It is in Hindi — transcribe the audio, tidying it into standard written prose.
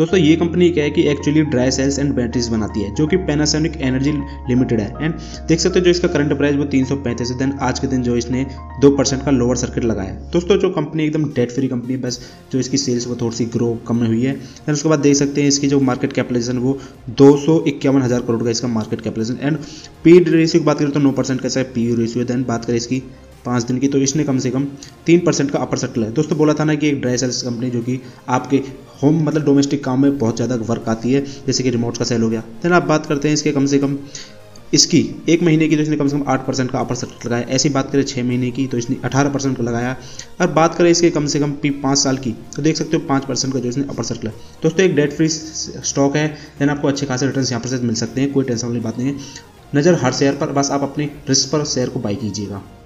दोस्तों ये कंपनी क्या है कि actually dry cells and batteries बनाती है, जो कि पैनासोनिक एनर्जी लिमिटेड है। एंड देख सकते हो जो इसका करंट प्राइस वो 335 है। देन आज के दिन जो इसने 2% का लोअर सर्किट लगाया। दोस्तों जो कंपनी एकदम डेट फ्री कंपनी है, बस जो इसकी सेल्स वो थोड़ी सी ग्रो कम हुई है। देन उसके बाद देख सकते हैं इसकी जो मार्केट कैपिटलाइजेशन वो 251,000 करोड़ का इसका market capitalisation. And P ratio की बात करें तो 9% का पी रेशियो। देन बात करें इसकी 5 दिन की तो इसने कम से कम 3% का अपर सर्किल है। दोस्तों बोला था ना कि एक ड्राई सेल्स कंपनी जो कि आपके होम मतलब डोमेस्टिक काम में बहुत ज़्यादा वर्क आती है, जैसे कि रिमोट का सेल हो गया। देन आप बात करते हैं इसके कम से कम इसकी 1 महीने की तो इसने कम से कम 8% का अपर सर्किल लगाया। ऐसी बात करें 6 महीने की तो इसने 18% का लगाया। और बात करें इसके कम से कम 5 साल की तो देख सकते हो 5% का जो इसने अपर सर्किल है। दोस्तों एक डेट फ्री स्टॉक है। देन आपको अच्छे खासे रिटर्न यहाँ पर से मिल सकते हैं, कोई टेंशन वाली बात नहीं है। नज़र हर शेयर पर, बस आप अपनी रिस्क पर शेयर को बाई कीजिएगा।